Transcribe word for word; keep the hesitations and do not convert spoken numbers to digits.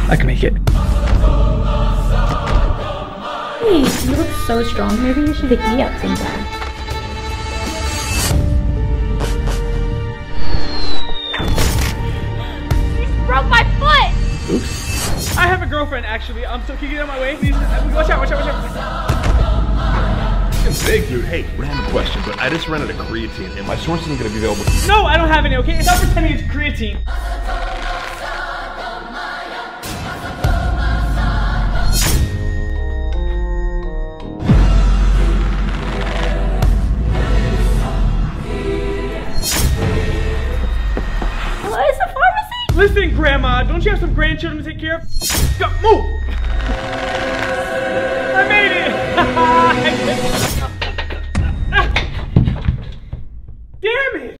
I can make it. Hey, you look so strong. Maybe you should pick me up sometime. You broke my foot! Oops. I have a girlfriend, actually. Um, so can you get out of my way, please? Watch out, watch out, watch out. It's big, dude. Hey, random question, but I just rented a creatine, and my source isn't going to be available. No, I don't have any, okay? Stop pretending it's creatine. Where's the pharmacy? Listen, Grandma, don't you have some grandchildren to take care of? Go, move! I made it!